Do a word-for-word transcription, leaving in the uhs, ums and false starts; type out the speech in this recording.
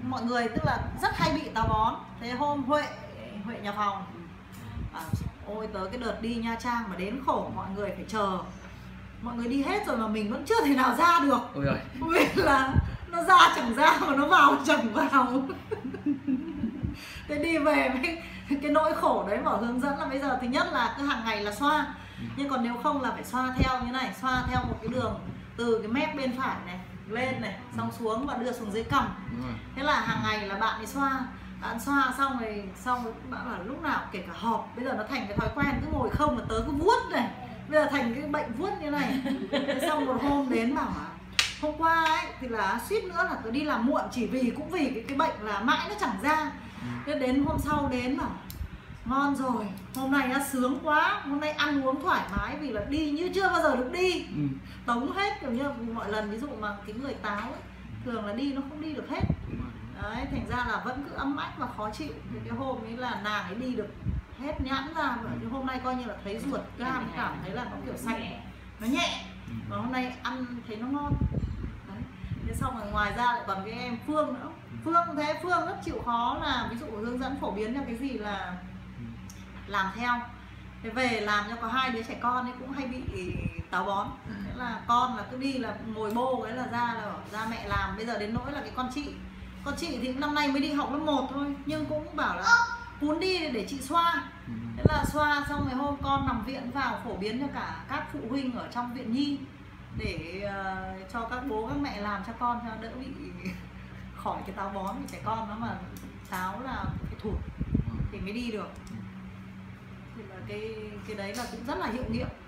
mọi người tức là rất hay bị táo bón. Thế hôm Huệ Huệ nhà phòng à, ôi tới cái đợt đi Nha Trang mà đến khổ mọi người phải chờ, mọi người đi hết rồi mà mình vẫn chưa thể nào ra được. Ôi giời. Vì là nó ra chẳng ra mà nó vào chẳng vào. Thế đi về với cái nỗi khổ đấy, bảo hướng dẫn là bây giờ thứ nhất là cứ hàng ngày là xoa, nhưng còn nếu không là phải xoa theo như này, xoa theo một cái đường từ cái mép bên phải này lên này, xong xuống và đưa xuống dưới cằm. Thế là hàng ngày là bạn ấy xoa, bạn xoa xong rồi xong rồi bạn bảo lúc nào kể cả họp, bây giờ nó thành cái thói quen cứ ngồi không mà tớ cứ vuốt này, bây giờ thành cái bệnh vuốt như này. Thế xong một hôm đến bảo à, hôm qua ấy thì là suýt nữa là tớ đi làm muộn chỉ vì cũng vì cái, cái bệnh là mãi nó chẳng ra. Thế đến hôm sau đến bảo ngon rồi, hôm nay nó sướng quá, hôm nay ăn uống thoải mái vì là đi như chưa bao giờ được đi. Ừ. Tống hết kiểu như mọi lần, ví dụ mà cái người táo ấy, thường là đi nó không đi được hết. Đấy, thành ra là vẫn cứ ấm ách và khó chịu. Thì cái hôm ấy là nàng ấy đi được hết nhãn ra, và cái hôm nay coi như là thấy ruột gan, cảm thấy là nó kiểu sạch, nó nhẹ, và hôm nay ăn thấy nó ngon. Đấy. Thế xong rồi ngoài ra lại còn cái em Phương nữa. Phương thế Phương rất chịu khó là ví dụ hướng dẫn phổ biến cho cái gì là làm theo. Thế về làm cho có hai đứa trẻ con ấy cũng hay bị táo bón. Thế là con là cứ đi là ngồi bô cái là ra là bảo ra mẹ làm. Bây giờ đến nỗi là cái con chị Con chị thì năm nay mới đi học lớp một thôi, nhưng cũng bảo là muốn đi để chị xoa. Thế là xoa xong rồi hôm con nằm viện vào phổ biến cho cả các phụ huynh ở trong viện nhi, để uh, cho các bố các mẹ làm cho con cho đỡ bị khỏi cái táo bón. Vì trẻ con nó mà táo là cái thụt thì mới đi được. Thì là cái cái đấy là cũng rất là hiệu nghiệm.